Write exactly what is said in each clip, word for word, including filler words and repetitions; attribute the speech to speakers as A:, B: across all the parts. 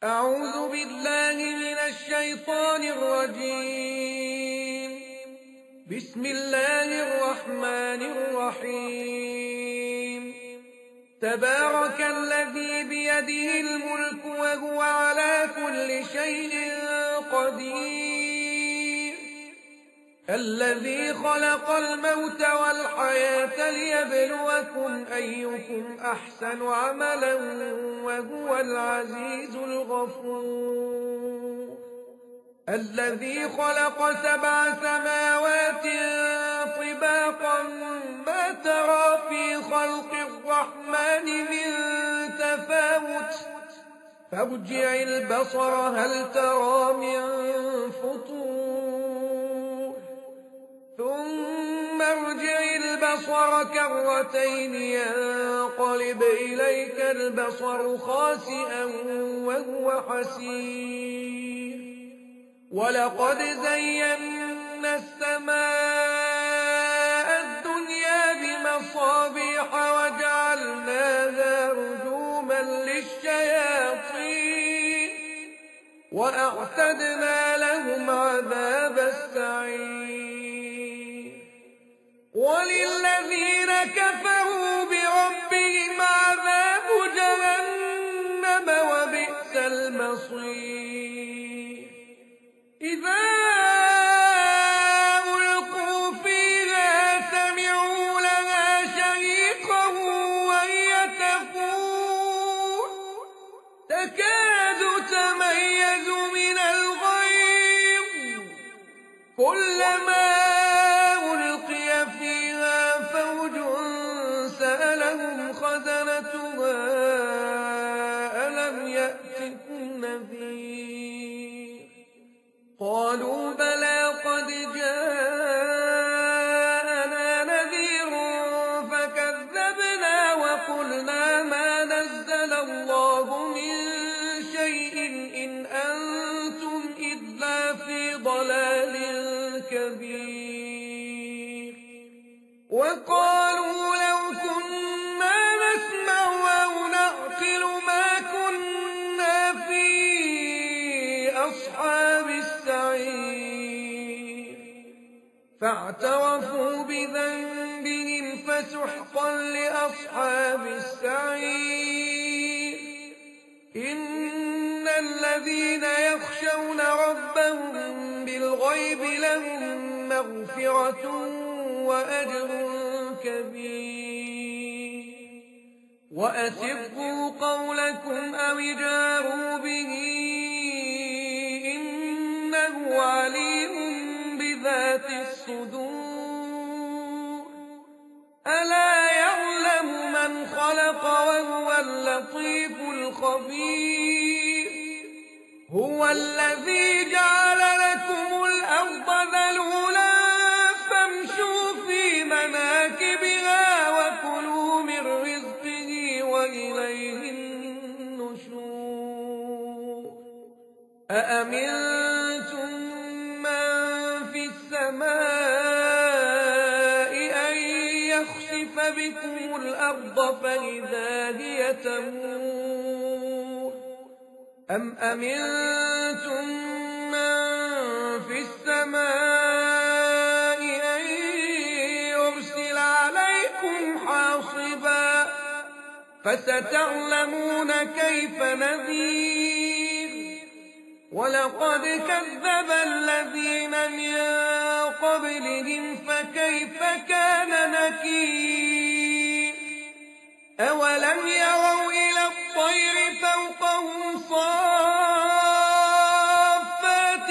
A: أعوذ بالله من الشيطان الرجيم. بسم الله الرحمن الرحيم. تبارك الذي بيده الملك وهو على كل شيء قدير، الذي خلق الموت والحياة ليبلوكم أيكم أحسن عملا وهو العزيز الغفور، الذي خلق سبع سماوات طباقا ما ترى في خلق الرحمن من تفاوت فارجع البصر هل ترى من فطور ثم ارجع البصر كرتين ينقلب إليك البصر خاسئا وهو حسير، ولقد زينا السماء الدنيا بمصابيح وجعلناها رجوما للشياطين وأعتدنا لهم عذاب السعير، وللذين كفروا بربهم عذاب جهنم وبئس المصير. إذا ألقوا فيها سمعوا لها شهيقا وهي تفور تكاد تميز من الغيظ، كلما ألقي فيها فوج سألهم خزنتها ألم يأتكم نذير، قالوا بلى قد جاءنا نذير فكذبنا وقلنا ما نزل الله من شيء إن أنتم إلا في ضلال كبير، وقالوا لو كنا نسمع أو نعقل ما كنا في أصحاب السعير، فاعترفوا بذنبهم فسحقا لأصحاب السعير. إن الذين يخشون ربهم بالغيب لهم مغفرة وأجر كبير، وأسروا قولكم أو اجهروا به إنه عليم بذات الصدور، ألا يعلم من خلق وهو اللطيف الخبير، هو الذي جعل لكم الأرض ذلولا فامشوا في مناكبها وكلوا من رزقه وإليه النشور. أأمنتم من في السماء أن يخسف بكم الأرض فإذا هي تمور، أم أمنتم من في السماء أن يرسل عليكم حاصبا فستعلمون كيف نذير، ولقد كذب الذين من قبلهم فكيف كان نكير، أولم يروا إلى الطير فوقهم صافات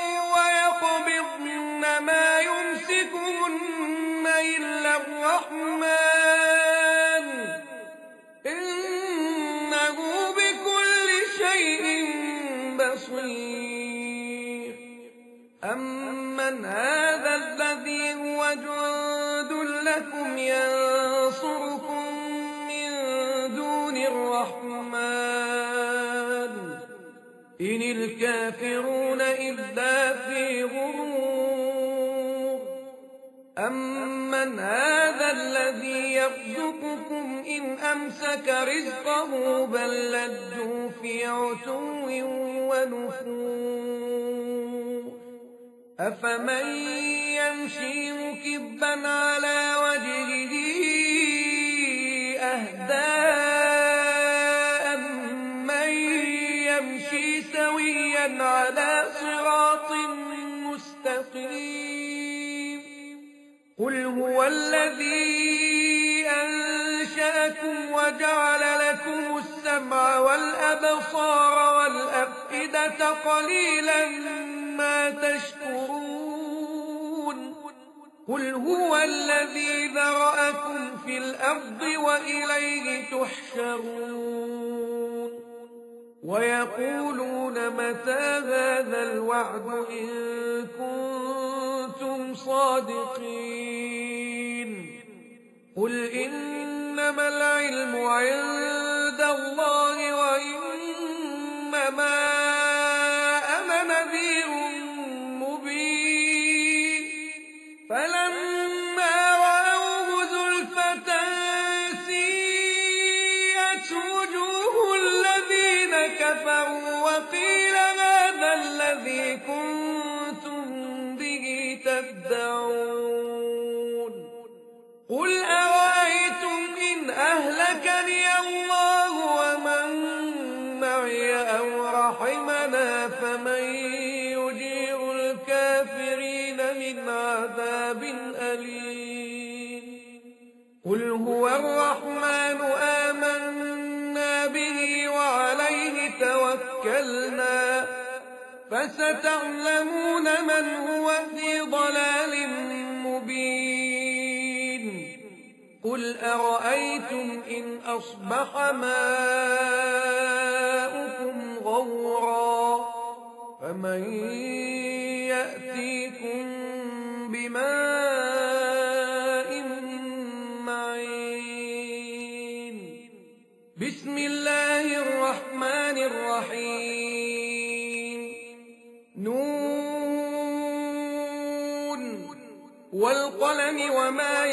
A: ويقبضن ما يمسكهن إلا الرحمن إنه بكل شيء بصير. أمن هذا الذي هو جند لكم ينصركم من دون الرحمن إن الكافرون إلا في غرور. أمن هذا الذي يرزقكم إن أمسك رزقه بل لجوا في عتو ونفور أفمن يمشي مكبا على وجهه أهدى أمن يمشي سويا على صراط مستقيم قل هو الذي أنشأكم وجعل لكم السمع والأبصار والأفئدة قليلا ما تشكرون قل هو الذي ذرأكم في الأرض وإليه تحشرون ويقولون متى هذا الوعد إن كنتم صادقين قل إنما العلم عند الله وإنما أنا نذير مبين فلما رأوه زلفة سيئت وجوه الذين كفروا وقيل هذا الذي كنتم به تدعون قل أرأيتم إن أهلكني الله ومن معي أو رحمنا فمن يجير الكافرين من عذاب أليم قل هو الرحمن آمنا به وعليه توكلنا فستعلمون من هو في ضلال مبين قل أرأيتم إن أصبح ماؤكم غورا فمن يأتيكم بماء معين بسم الله الرحمن الرحيم نون والقلم وما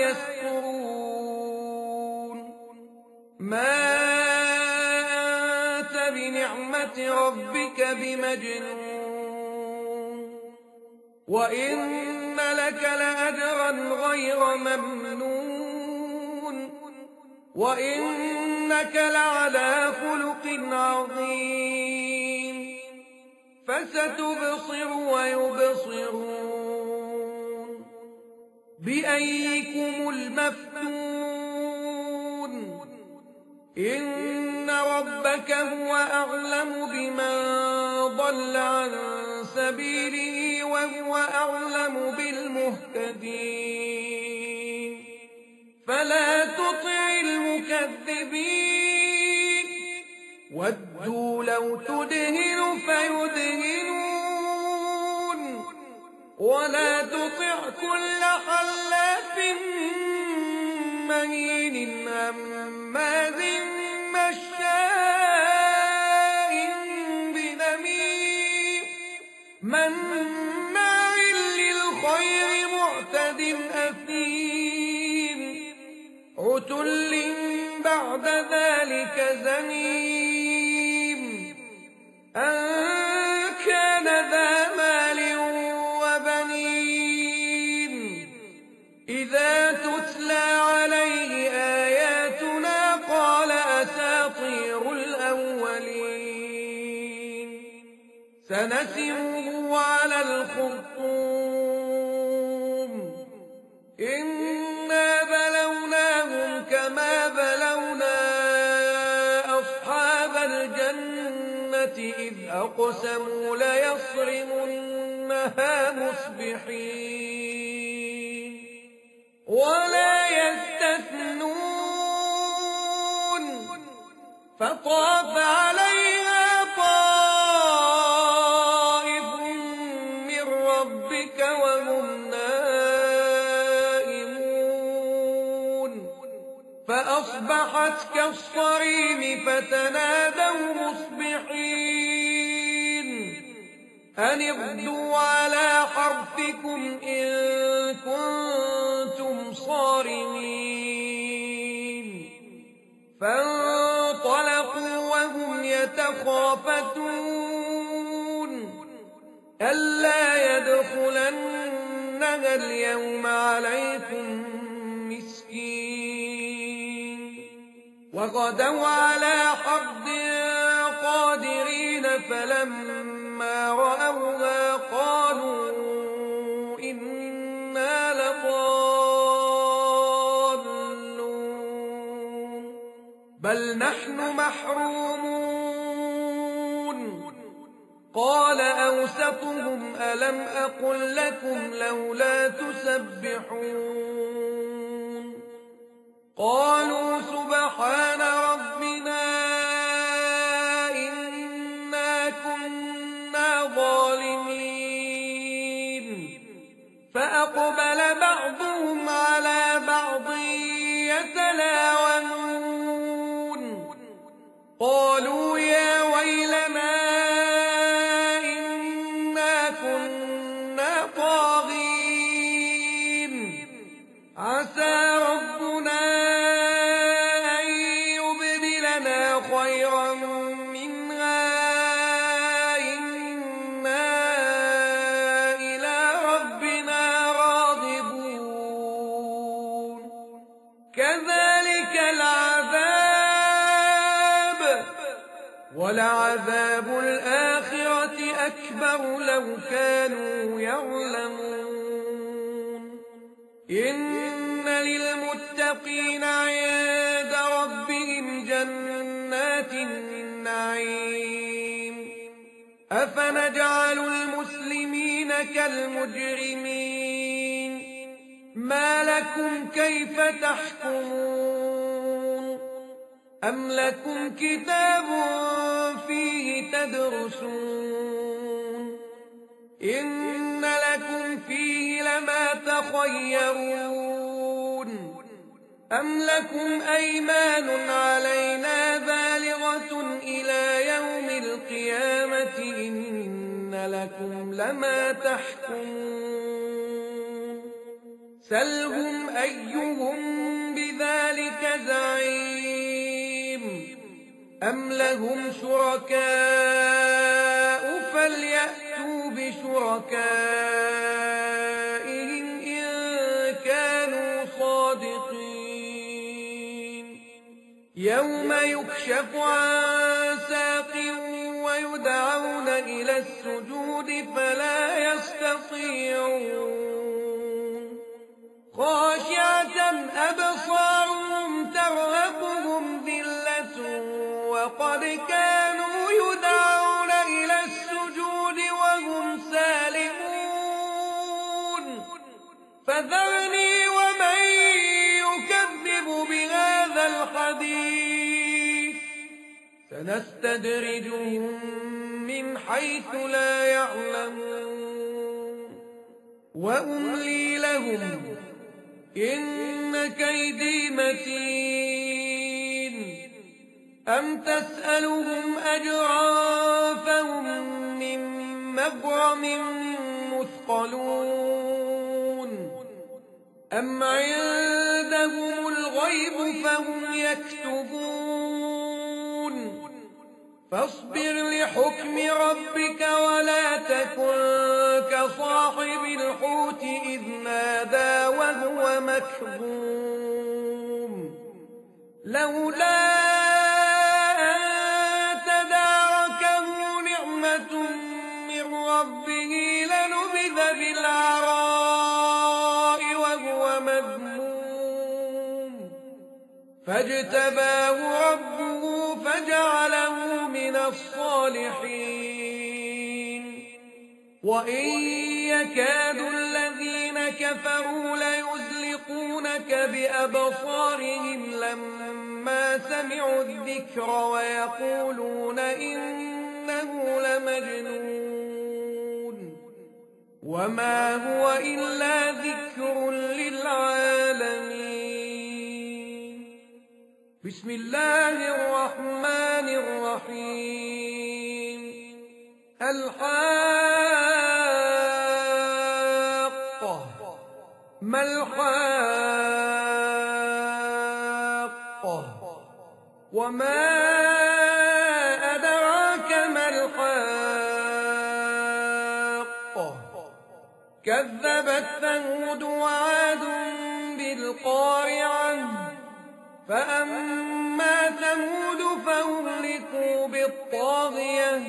A: يسطرون ما أنت بنعمة ربك بمجنون وإن لك لأجرا غير ممنون وإنك لعلى خلق عظيم فستبصر ويبصرون بأيكم المفتون إن ربك هو أعلم بمن ضل عن سبيله وهو أعلم بالمهتدين فلا تطع المكذبين ودوا لو تدهن فيدهنون ولا تطع كل حلاف مهين هماز مشاء بنميم مناع للخير معتد أثيم عتل بعد ذلك زنيم أن كان ذا مال وبنين إذا تتلى عليه آياتنا قال أساطير الأولين سنسمه على الخرطوم إنا بلوناهم كما بلونا أصحاب الجنة إذ أقسموا ليصرمنها مصبحين ولا يستثنون فطاف عليها طائف من ربك وهم نائمون فأصبحت كالصريم فتنادوا مصبحين أن اغدوا على حرثكم إن كنتم صارمين يتخافتون ألا يدخلنها اليوم عليكم مسكين وغدوا على حرد قادرين فلما رأوها قالوا إنا لضالون بل نحن محرومون قال أوسطهم ألم أقل لكم لولا تسبحون قالوا سبحان ربنا إنا كنا ظالمين فأقبل بعضهم على بعض يتلاومون قالوا يا ويلنا إنا كنا طاغين عسى ربنا أن يبدلنا خيرا منها إنا إلى ربنا راغبون كذلك العذاب ولعذاب الآخرة أكبر لو كانوا يعلمون إن للمتقين عند ربهم جنات النعيم أفنجعل المسلمين كالمجرمين ما لكم كيف تحكمون أم لكم كتاب فيه تدرسون إن لكم فيه لما تخيرون أم لكم أيمان علينا بالغة إلى يوم القيامة إن لكم لما تحكمون سلهم أيهم بذلك زعيم أم لهم شركاء فليأتوا بشركائهم إن كانوا صادقين يوم يكشف عن ساق ويدعون إلى السجود فلا يستطيعون خاشعة أبصارهم ترهقهم ذلة وقد كانوا يدعون إلى السجود وهم سالمون فذرني ومن يكذب بهذا الحديث سنستدرجهم من حيث لا يعلمون وأملي لهم إن كيدي متين أم تسألهم أجرا فهم من مغرم مثقلون أم عندهم الغيب فهم يكتبون فاصبر لحكم ربك ولا تكن كصاحب الحوت إذ نادى وهو مكظوم لولا أن تداركه نعمة من ربه لنبذ بالعراء وهو مذموم فاجتباه ربه فجعله من الصالحين وإن يكاد الذين كفروا ليزلقونك بأبصارهم لما سمعوا الذكر ويقولون إنه لمجنون وما هو إلا ذكر للعالمين بسم الله الرحمن الرحيم الحاقة ما الحاقة وما أدراك كذبت ثمود وعاد بالقارعة فأما ثمود فأهلكوا بالطاغية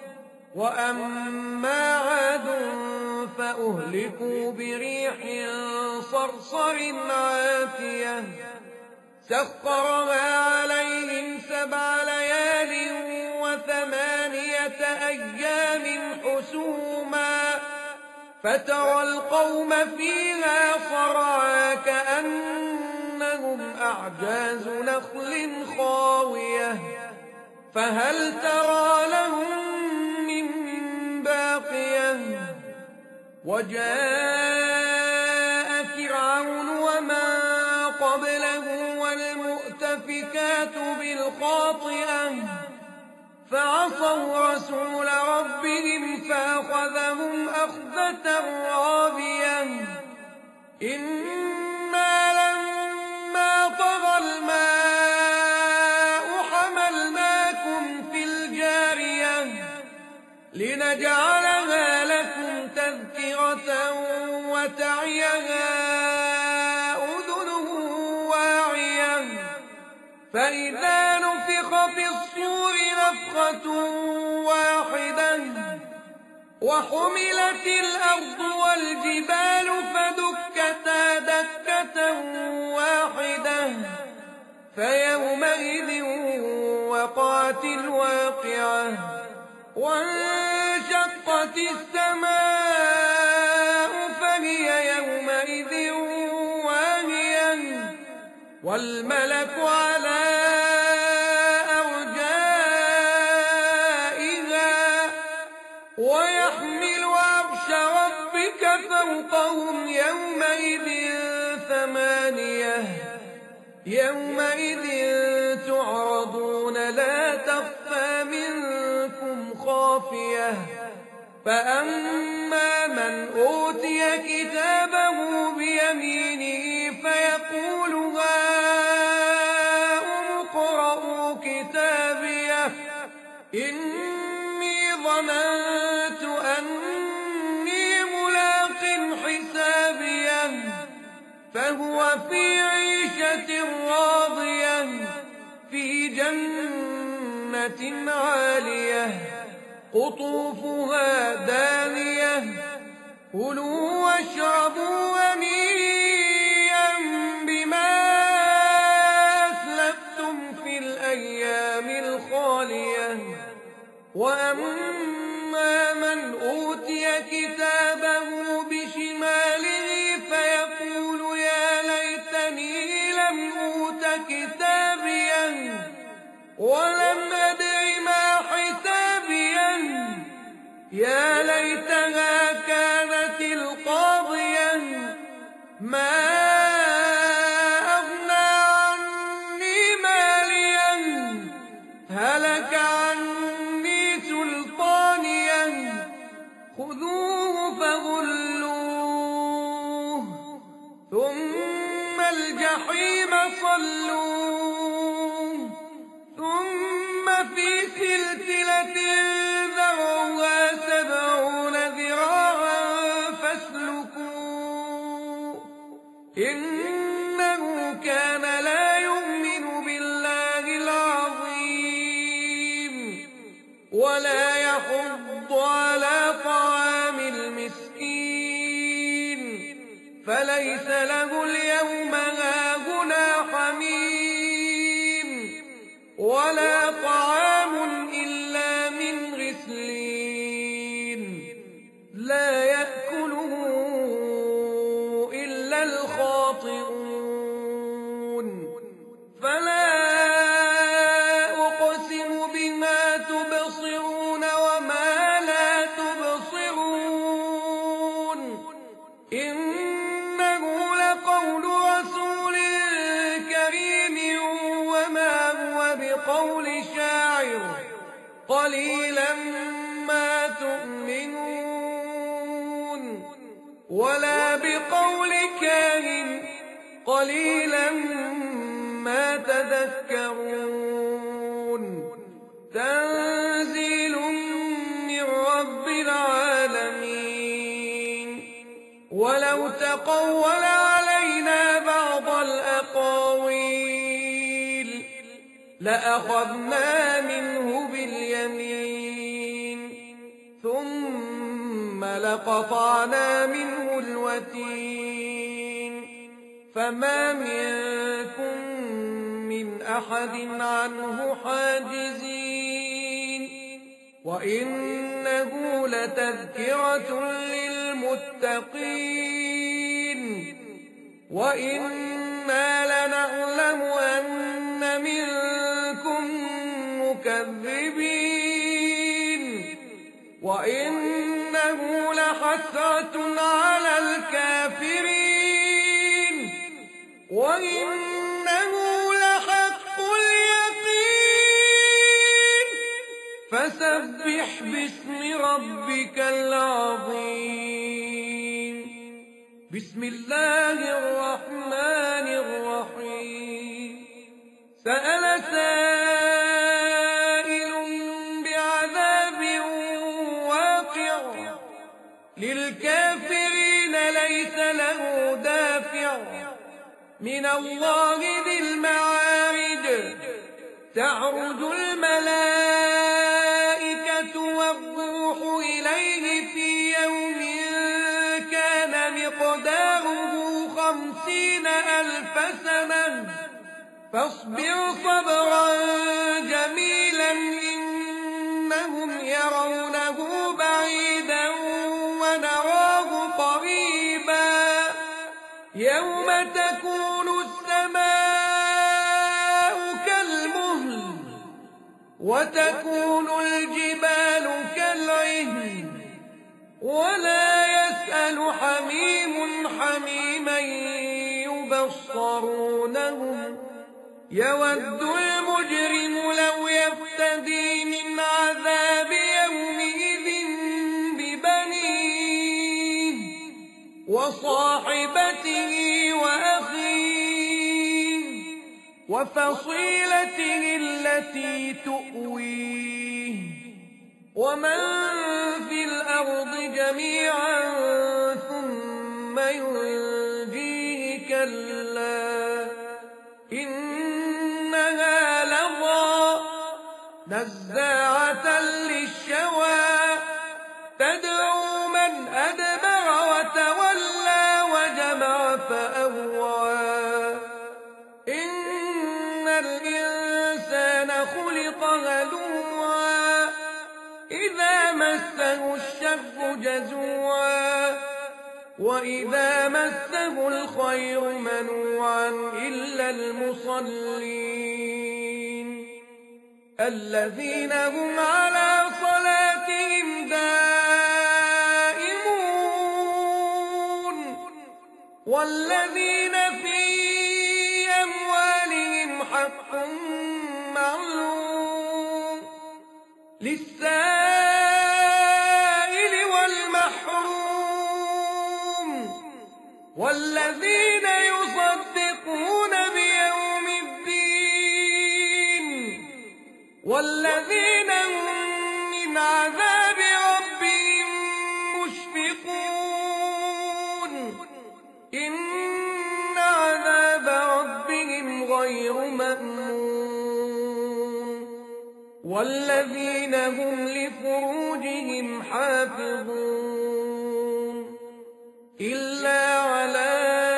A: وأما عاد فأهلكوا بريح صرصر عاتية سخرها عليهم سبع ليال وثمانية أيام حسوما فترى القوم فيها صرعى كأنهم أعجاز نخل خاوية فهل ترى لهم من باقية وجاء فرعون ومن قبله والمؤتفكات بالخاطئة فعصوا رسول ربهم فأخذهم أخذة رابية إنا لما طغى الماء حملناكم في الجارية لنجعلها لكم تذكرة وتعيها أذن واعية فإذا نفخ في الصور نفخة واحدة وحملت الأرض والجبال فدكتا دكة واحدة فيومئذ وقعت الواقعة وانشقت السماء فهي يومئذ واهية والملك على أرجائها ويحمل عرش ربك فوقهم يومئذ ثمانية يومئذ تعرضون لا تخفى منكم خافية فأما من أوتي كتابه بيمينه فيقول هاؤم اقرءوا كتابيه إني ظننت أني ملاق حسابيه فهو في عيشة راضية في جنة عالية قطوفها دانية كلوا واشربوا هنيئا بما أسلفتم في الأيام الخالية وأما من أوتي كتابه بشماله فيقول يا ليتني لم أوت كتابيا ولم أدر ما حسابيا يا ليتها كانت القاضية ما أغنى عني ماليا هلك عني سلطانيا خذوه فغلوه ثم الجحيم صلوه ثم في سلسلة ذرعها سبعون ذراعا فاسلكوه إنه كان لا يؤمن بالله العظيم ولا يحض على طعام المسكين فليس له اليوم هاهنا حميم ولا طعام إلا من غسلين لا يأكله إلا الخاطئون فلا أقسم بما تبصرون وما لا تبصرون إنه لقول رسول كريم وما هو بقول شاعر قليلا ما تؤمنون ولا بقول كاهن قليلا ما تذكرون تنزيل من رب العالمين وتقول علينا بعض الأقاويل لأخذنا منه باليمين ثم لقطعنا منه الوتين فما منكم من أحد عنه حاجزين وإنه لتذكرة للمتقين وإنا لنعلم أن منكم مكذبين وإنه لحسرة على الكافرين وإنه لحق اليقين فسبح باسم ربك العظيم. بسم الله الرحمن الرحيم. سأل سائل بعذاب واقع للكافرين ليس له دافع من الله ذي المعارج تعرج الملائكة والروح إليه في يوم كان مقداره خمسين ألف سنة فاصبر صبرا جميلا إنهم يرونه بعيدا ونراه قريبا يوم تكون السماء كالمهل وتكون الجبال كالعهن ولا يسأل حميم حميما يبصرونهم يود المجرم لو يفتدي من عذاب يومئذ ببنيه وصاحبته وأخيه وفصيلته التي تؤويه ومن في الأرض جميعا ثم ينجيه كلا إنها لظى نزاعة للشوى تدعو من أدبر وتولى وجمع فأوعى إن الإنسان خلق هلوعا إذا مسه الشر جزوعا وإذا مسه الخير منوعا إلا المصلين الذين هم على صلاتهم دائمون والذين في أموالهم حق معلوم للسائل والمحروم والذين يصدقون بيوم الدين والذين هم من عذاب ربهم مشفقون إن عذاب ربهم غير مأمون والذين هم لفروجهم حافظون إلا على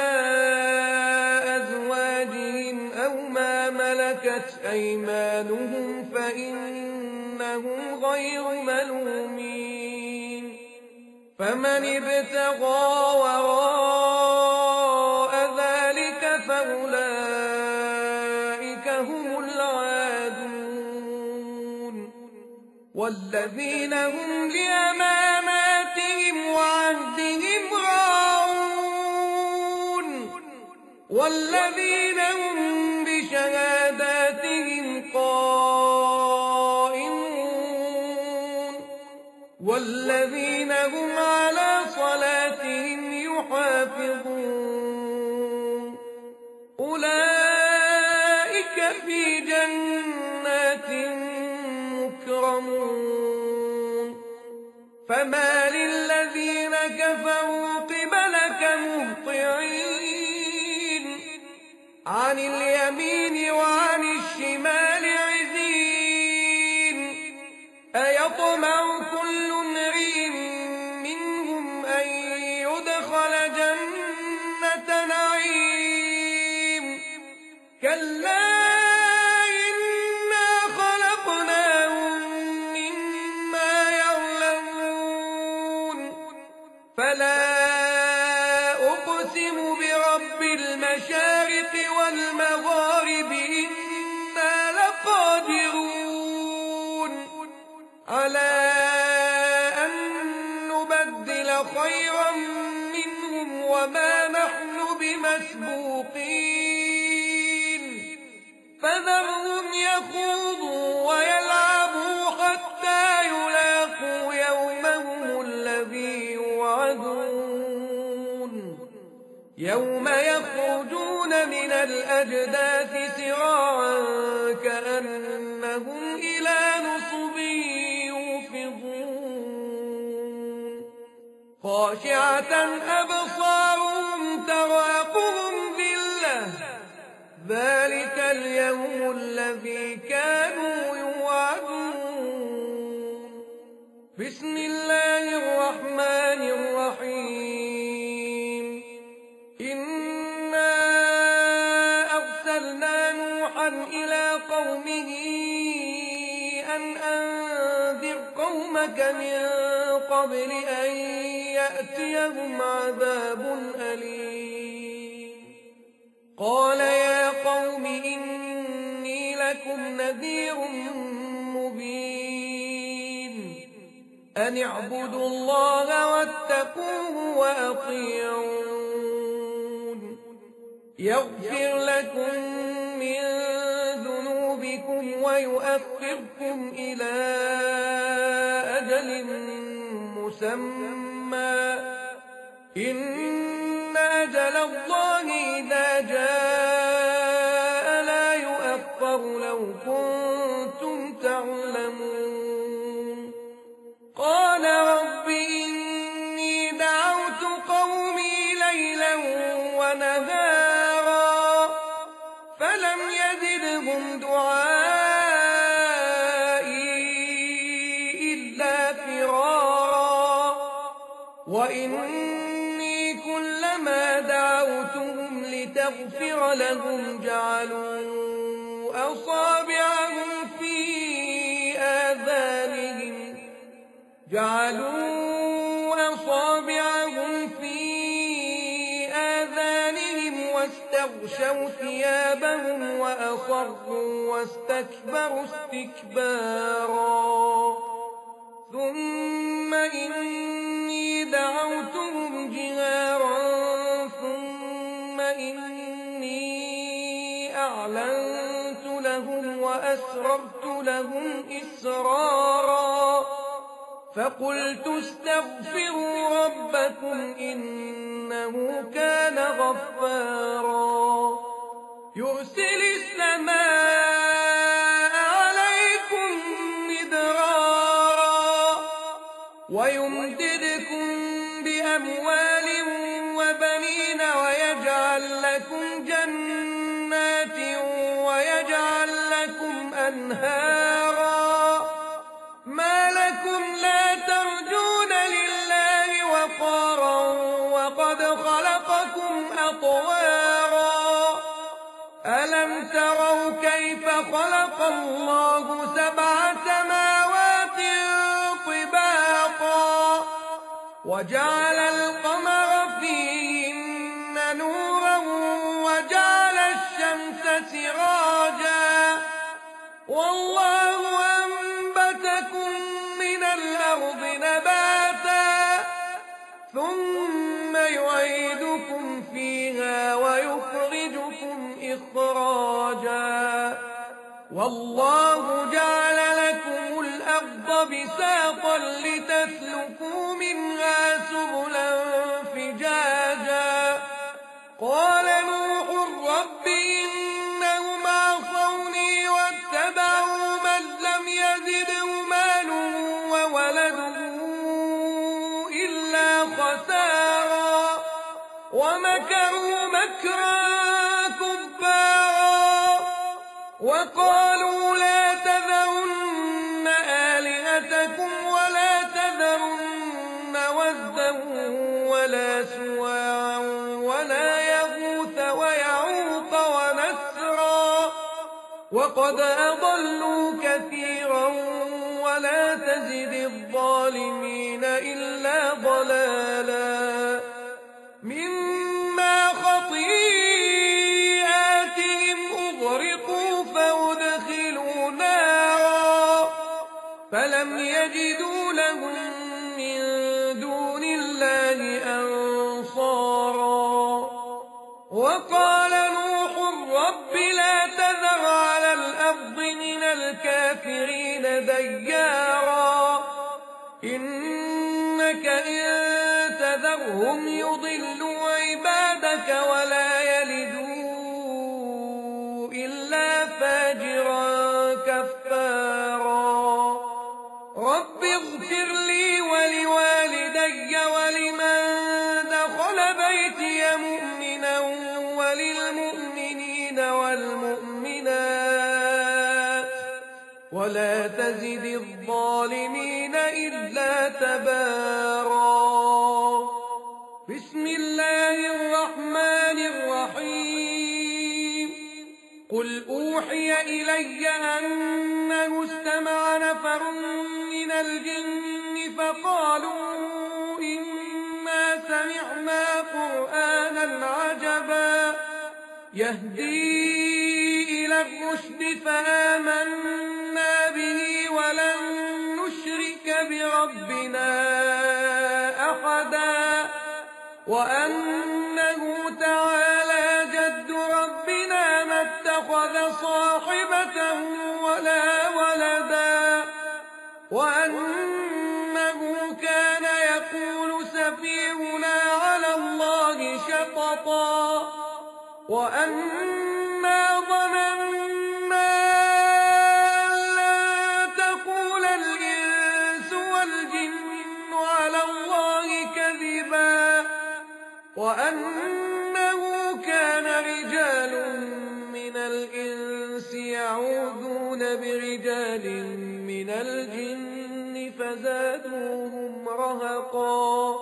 A: أزواجهم أو ما ملكت أيمانهم فإنهم غير ملومين فمن ابتغى وراء ذلك فأولئك هم العادون والذين هم لأماناتهم وعهدهم راعون والذين هم بشهاداتهم قائمون والذين هم على صلاتهم يحافظون أولئك في جنات مكرمون فما للذين كفروا قبلك مهطعين عن اليمين وعن الشمال عزين أيطمع كل امرئ منهم أن يدخل جنة نعيم كلا إنا خلقناهم مما يعلمون فلا أقسم برب المشارق والمغارب إنا لقادرون على أن نبدل خيرا منهم وما نحن بمسبوقين فذرهم يخوضوا ويلعبوا حتى يلاقوا يومهم الذي يوعدون يوم يخرجون من الأجداث سراعا كأنهم إلى نصب يوفضون خاشعة أبصارهم ترهقهم ذلة ذلك اليوم الذي كانوا يوعدون بسم الله الرحمن الرحيم إنا أرسلنا نوحا إلى قومه أن أنذر قومك من قبل أن يأتيهم عذاب أليم قال يا قوم إني لكم نذير مبين أن اعبدوا الله واتقوه وأطيعون يغفر لكم من ذنوبكم ويؤخركم إلى أجل مسمى إن أجل الله إذا جاء لا يؤخر لو كنتم تعلمون قال رب إني دعوت قومي ليلا ونهارا فلم يزدهم دعائي إلا فرارا وإني كلما دعوتهم لتغفر لهم جعلوا أصابعهم في آذانهم جعلوا أصابعهم في آذانهم واستغشوا ثيابهم وأصروا واستكبروا استكبارا ثم إني دعوتهم جهارا ثم إني أعلنت لهم وأسررت لهم إسرارا فقلت استغفروا ربكم إنه كان غفارا يرسل السماء عليكم مدرارا ويمددكم بأموال وبنين ويجعل لكم جنات ويجعل لكم أنهارا ما لكم لا ترجون لله وقارا وقد خلقكم أطوارا ألم تروا كيف خلق الله سبع سماوات طباقا وجعل القمر فيهن نورا وجعل الشمس سراجا والله أنبتكم من الأرض نباتا ثم يعيدكم فيها ويخرجكم إخراجا والله جعل لكم الأرض بساطا لتسلكوا منها سبلا فجاجا قال نوح رب إنهم عصوني واتبعوا من لم يزده ماله وولده إلا خسارا ومكروا مكرا كبارا وقالوا لا تذرن آلهتكم ولا تذرن ودا ولا سواعا ولا يغوث ويعوق ونسرا وقد أضلوا كثيرا ولا تزد الظالمين إلا ضلالا مما خطيئاتهم أغرقوا فأدخلوا نارا فلم يجدوا لهم من دون الله أنصارا وقال نوح رب لا تذر على الأرض من الكافرين ديارا إنك إن تذرهم يضلوا عبادك ولا يلدوا إلا فاجرا كفارا رب اغفر لي ولوالدي ولمن دخل بيتي مؤمنا وللمؤمنين والمؤمنات ولا تزد الظالمين إلا تبارا بسم الله الرحمن الرحيم قل أوحي إلي أنه استمع نفر من الجن فقالوا إنا سمعنا قرآنا عجبا يهدي إلى الرشد فآمنا به ولن نشرك بربنا أحدا وأنه تعالى جد ربنا ما اتخذ صاحبة ولا ولدا وأنه كان يقول سفيهنا على الله شططا وأنا ظننا أن لن تقول الإنس والجن على الله كذبا وأنه كان رجال من الإنس يعوذون برجال من الجن فزادوهم رهقا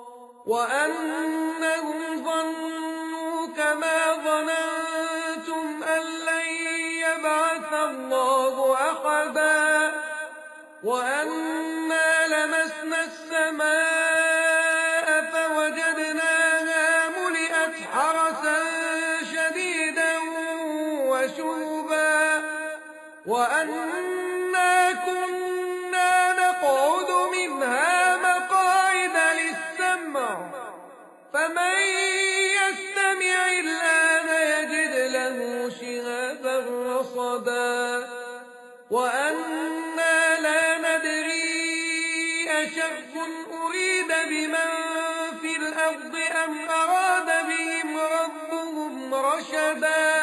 A: وأنهم ظنوا كما ظننتم أن لن يبعث الله أحدا وأنا لمسنا السماء فوجدناها ملئت حرسا شديدا وشوبا وأنا كنا نقعد منها مقاعد للسمع فمن يستمع الآن يجد له شهابا رصدا وأنا لا ندري أشر أريد بمن في الأرض أم أراد بهم ربهم رشدا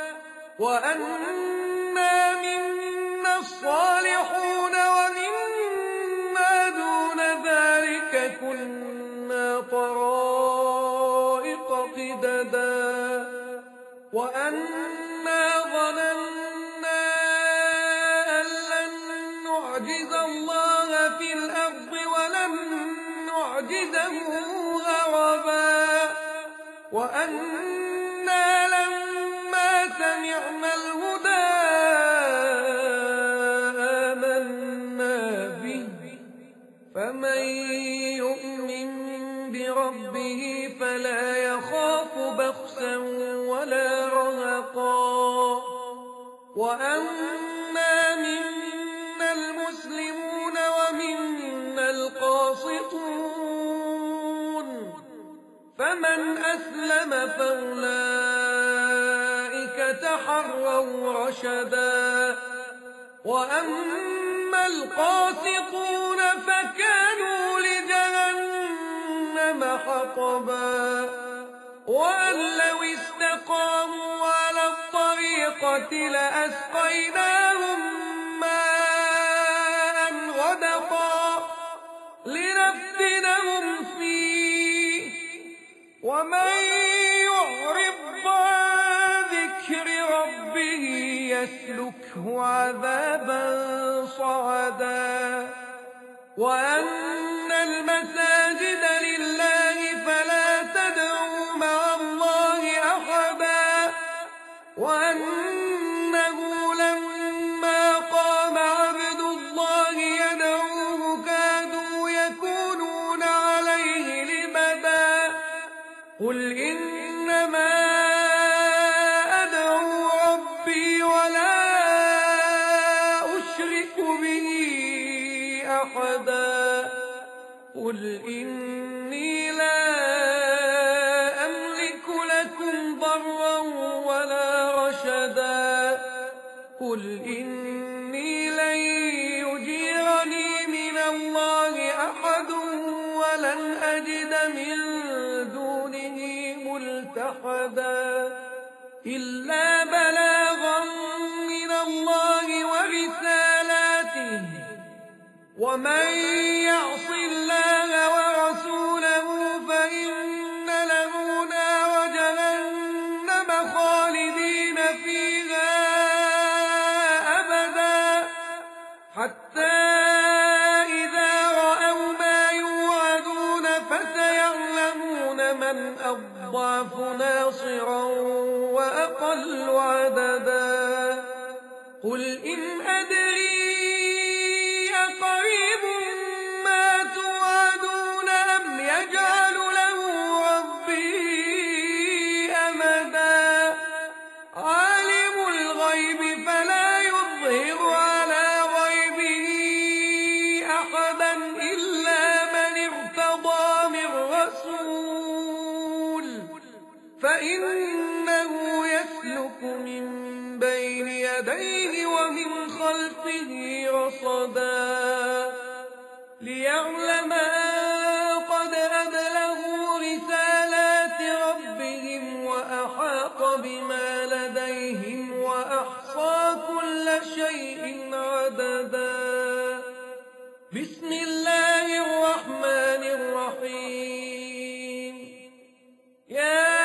A: وأنا منا الصالحون ومنا دون ذلك كنا طرائق قددا وأنا ظننا أن لن نعجز الله في الأرض ولن نعجزه هربا وأنا لما سمعنا الهدى آمنا به فمن يؤمن بربه فلا يخاف بخسا ولا رهقا وأما منا المسلمون ومنا القاسطون فمن أسلم فأولئك تحروا رشدا وأما القاسطون فكانوا لجهنم حطبا وأن لو استقاموا على الطريقة لأسقيناهم ماء غدقا لنفتنهم فيه ومن يعرض عن ذكر ربه يسلك نسلكه عذابا صعدا وأن المساجد لله فلا تدعوا مع الله أحدا وأنه لما قام عبد الله يدعوه كادوا يكونون عليه لبدا قل إنما أدعو ربي ولا أشرك به أحدا قل إني لا أملك لكم ضرا ولا رشدا قل إني لن يجيرني من الله أحد ولن أجد من دونه ملتحدا إلا بلاغا من الله ورسالاته ومن يعص الله ورسوله فإن له نار جهنم خالدين فيها أبدا حتى إذا رأوا ما يوعدون فسيعلمون من أضعف ناصرا وأقل عددا قل إن أدري أقريب ما توعدون أم يجعل له ربي أمدا عالم الغيب فلا يظهر على غيبه أحدا إلا من ارتضى من رسول فإنه يسلك من بين يديه ومن خلفه رصدا ليعلم أن قد أبلغوا رسالات ربهم وأحاط بما لديهم وأحصى كل شيء عددا بسم الله الرحمن الرحيم يا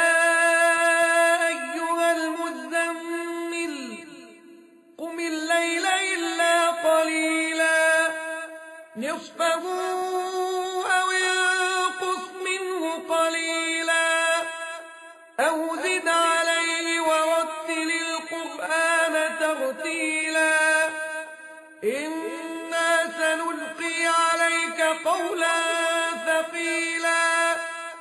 A: أيها المزمل قم الليل إلا قليلا نصفه أو ينقص منه قليلا أو زد عليه ورتل القرآن ترتيلا إنا سنلقي عليك قولا ثقيلا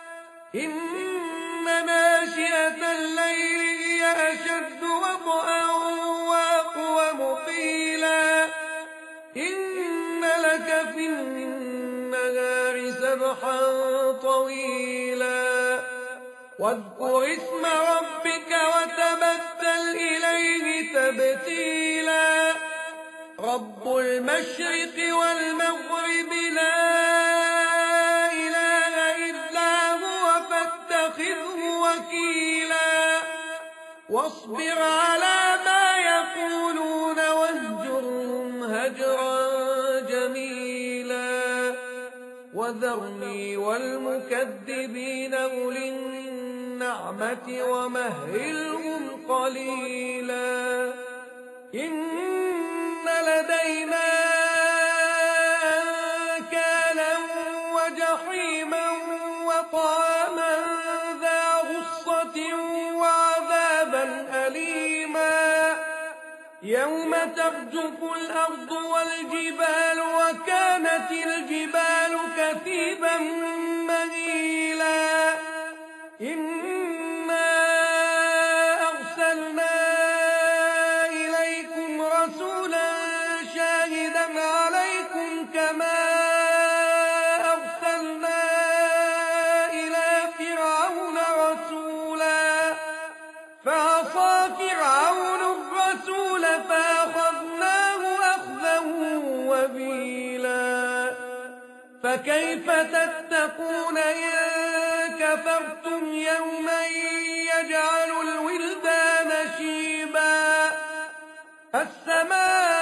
A: إن ناشئة الليل هي أشد وطئا وأقوم قيلا إن لك في النهار سبحا طويلا واذكر اسم ربك وتبتل إليه تبتيلا رب المشرق والمغرب لا إله إلا هو فاتخذه وكيلا واصبر على ما يقولون واهجرهم هجرا جميلا وذرني والمكذبين أولي النعمة ومهلهم قليلا إن لدينا أنكالا وجحيما وطعاما ذا غصة وعذابا أليما يوم ترجف الأرض والجبال وكانت الجبال كثيبا مهيلا إنا أرسلنا إليكم رسولا شاهدا عليكم كما أرسلنا إلى فرعون رسولا فعصى فرعون الرسول فأخذناه أخذا وبيلا فكيف تتقون إن كفرتم يوما يجعل الولدان شيبا السماء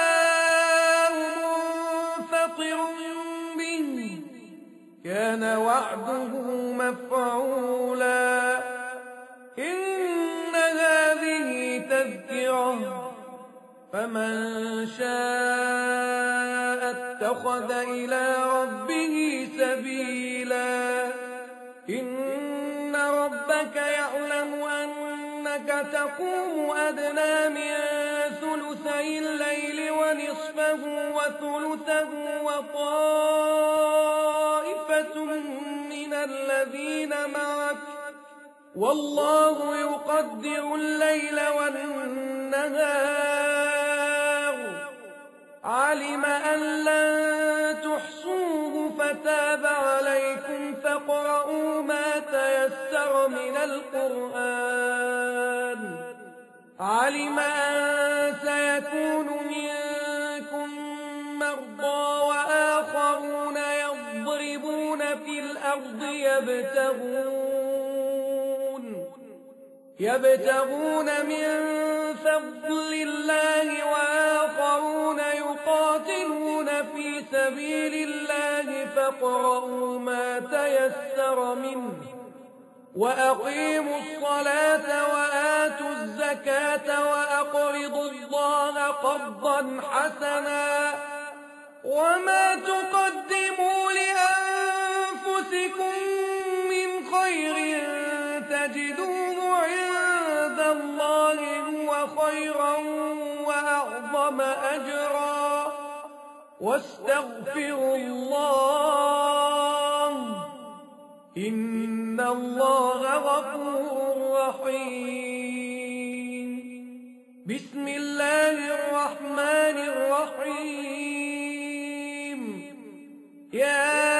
A: منفطر به كان وعده مفعولا إن هذه تذكرة فمن شاء اتخذ إلى ربه سبيلا إن ربك يعلم أنك تقوم أدنى من ثلثي الليل ونصفه وثلثه وطائفة من الذين معك والله يقدر الليل والنهار علم أن لن تحصوه فتاب عليكم فاقرؤوا ما تيسر من القرآن علم أن سيكون منكم مرضى وآخرون يضربون في الأرض يبتغون يبتغون من فضل الله وآخرون يقاتلون في سبيل الله فاقرؤوا ما تيسر منه وأقيموا الصلاة وآتوا الزكاة وأقرضوا الله قرضا حسنا وما تقدموا لأنفسكم من خير تجدوه عند الله هو خيرا وأعظم أجرا واستغفروا الله إن الله غفور رحيم بسم الله الرحمن الرحيم يا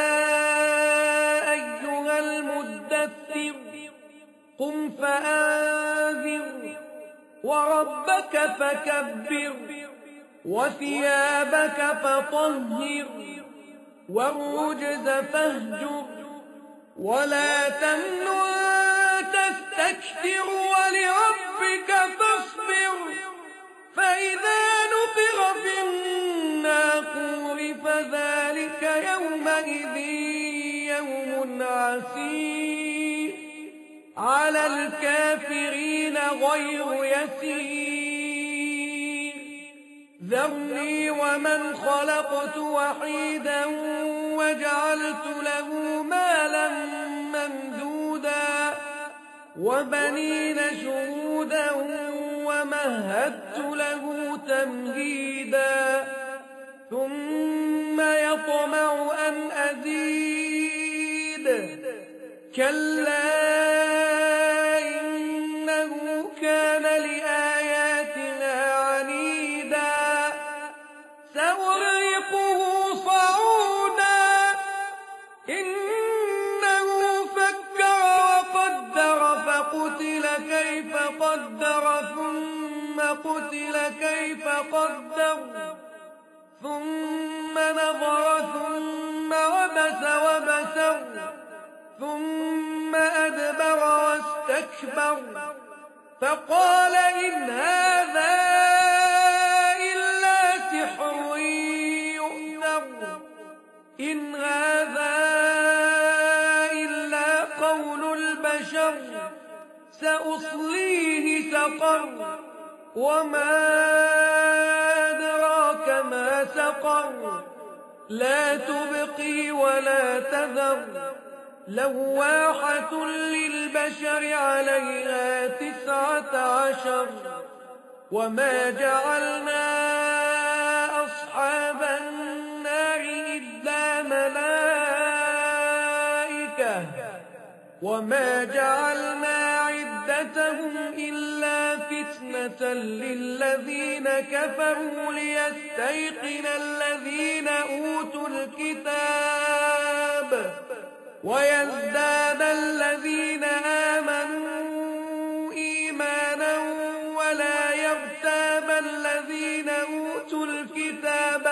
A: أيها المدثر قم فأنذر وربك فكبر وثيابك فطهر والرجز فاهجر ولا تمنن تستكثر ولربك فاصبر فإذا نقر في الناقور فذلك يومئذ يوم عسير على الكافرين غير يسير ذرني ومن خلقت وحيدا وجعلت له مالا ممدودا وبنين شهودا ومهدت له تمهيدا ثم يطمع أن أزيد كلا إنه كان لآياتنا عنيدا سأرهقه صعودا إنه فكر وقدر فقتل كيف قدر ثم قتل كيف قدر ثم نظر ثم عبس وبسر ثم أدبر واستكبر فقال إن هذا إلا سحر يؤثر إن هذا إلا قول البشر سأصليه سقر وما أدراك ما سقر لا تبقي ولا تذر لواحة للبشر عليها تسعة عشر وما جعلنا أصحاب النار إلا ملائكة وما جعلنا عدتهم إلا فتنة للذين كفروا ليستيقن الذين أوتوا الكتاب ويزداد الذين آمنوا إيمانا ولا يرتاب الذين أوتوا الكتاب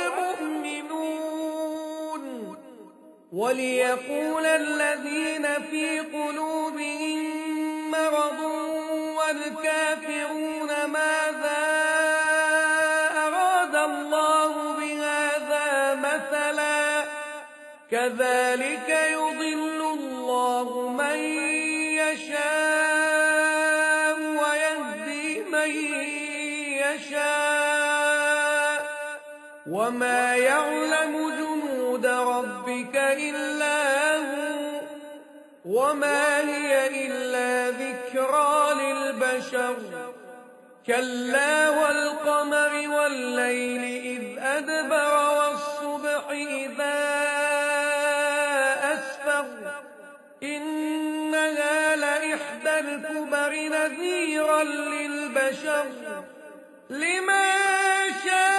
A: والمؤمنون وليقول الذين في قلوبهم مرض والكافرون ماذا أراد الله بهذا مثلا كذلك يضل الله من يشاء ويهدي من يشاء وما يعلم جنود ربك إلا هو وما هي إلا ذكرى للبشر كلا والقمر والليل إذ أدبر والصبح إذا أسفر إنها لإحدى الكبر نذيرا للبشر لمن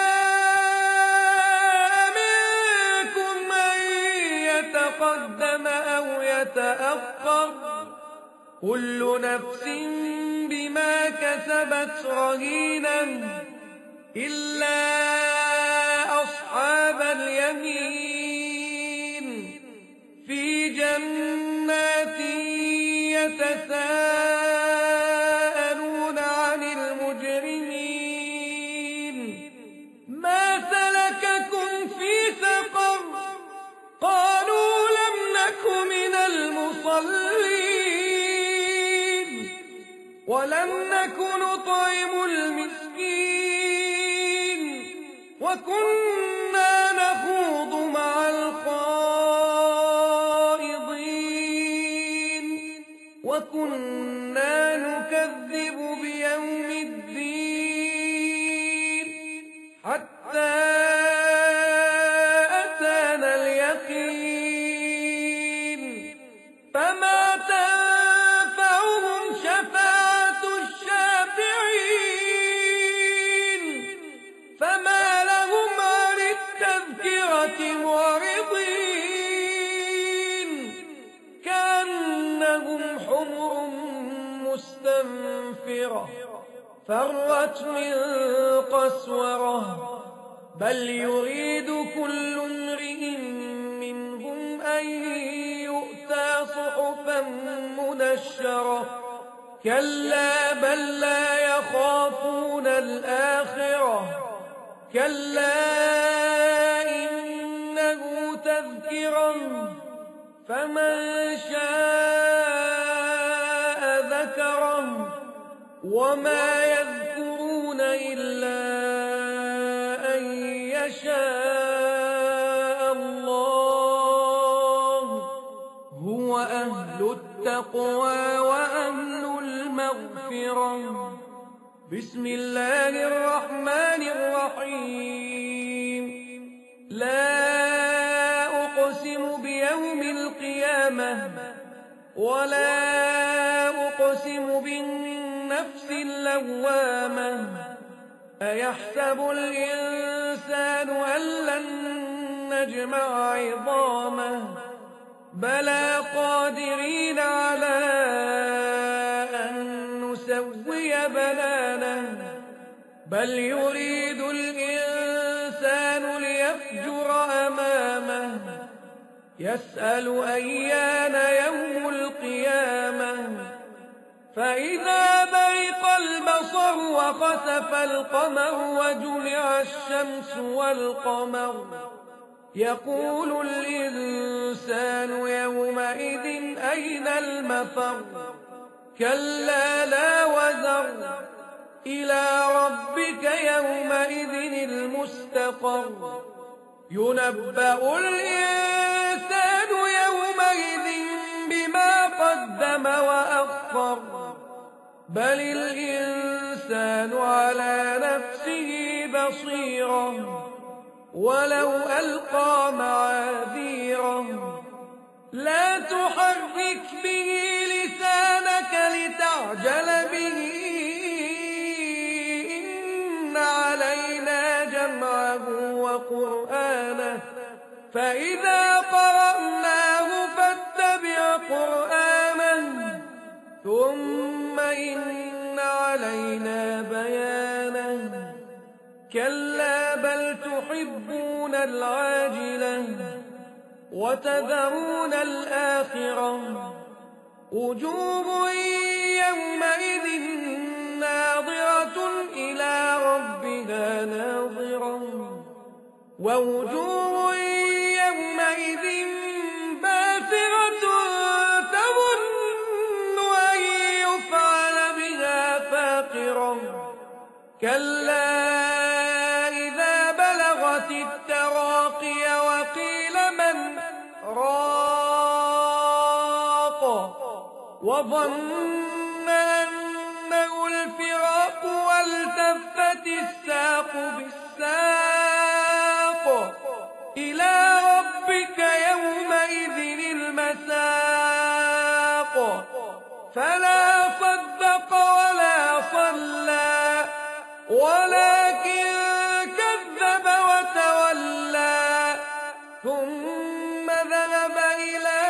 A: شاء منكم أن يتقدم أو يتأخر كل نفس بما كسبت رهينة إلا أصحاب اليمين في جنات يتساءلون عن المجرمين ما سلككم في سقر قالوا لم نك من المصلين ولم نك نطعم المسكين وكنا نخوض مع الخائضين وكنا نكذب بيوم الدين حتى أتانا اليقين فما تنفعهم شفاعة الشافعين فما لهم عن التذكرة معرضين كأنهم حمر مستنفرة فرت من قسورة بل يريد كل امرئ منهم أن يؤتى صحفا منشرة كلا بل لا يخافون الآخرة كلا إنه تذكرة فمن شاء ذكره وما يذكرون إلا أن يشاء الله هو أهل التقوى وأهل المغفرة بسم الله الرحمن الرحيم لا أقسم بيوم القيامة ولا أقسم بالنفس اللوامة أيحسب الإنسان أن لن نجمع عظامه بلى قادرين على أن نسوي بنانه بل يريد الإنسان ليفجر أمامه يسأل أيان يوم القيامة فإذا برق البصر وخسف القمر وجمع الشمس والقمر يقول الإنسان يومئذ أين المفر كلا لا وزر إلى ربك يومئذ المستقر ينبأ الإنسان يومئذ بما قدم وأخر بل الإنسان على نفسه بصيرة ولو ألقى معاذيره لا تحرك به لسانك لتعجل به إن علينا جمعه وقرآنه فإذا قرأناه فاتبع قرآنه ثم إن علينا بيانه كلا بل تحبون العاجلة وتذرون الآخرة وجوه يومئذ ناظرة إلى ربها ناظرة ووجوه يومئذ باسرة تظن أن يفعل بها فاقرة كلا إذا بلغت إحراق وظن أنه الفراق والتفت الساق بالساق إلى ربك يومئذ المساق فلا صدق ولا صلى ولكن كذب وتولى ثم ذهب إلى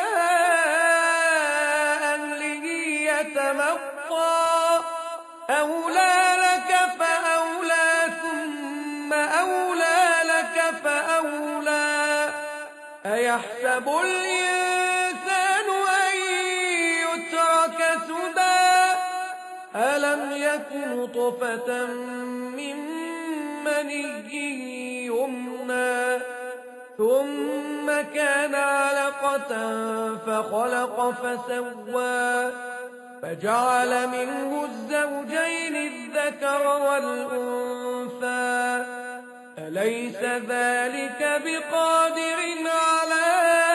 A: أهله يتمطى أولى لك فأولى ثم أولى لك فأولى أيحسب الإنسان أن يترك سدى ألم يك نطفة من مني يمنى ثم كان علقة فخلق فسوى فجعل منه الزوجين الذكر والأنثى أليس ذلك بقادر على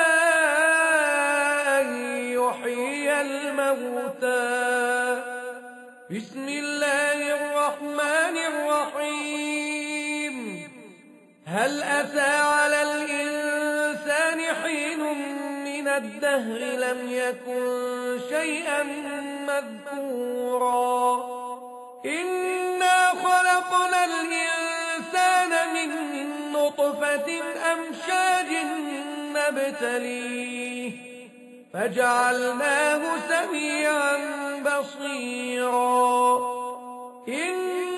A: أن يحيي الموتى بسم الله الرحمن الرحيم هل أتى على الإنسان حين من الدهر لم يكن شيئا مذكورا إنا خلقنا الإنسان من نطفة أمشاج نبتليه فجعلناه سميعا بصيرا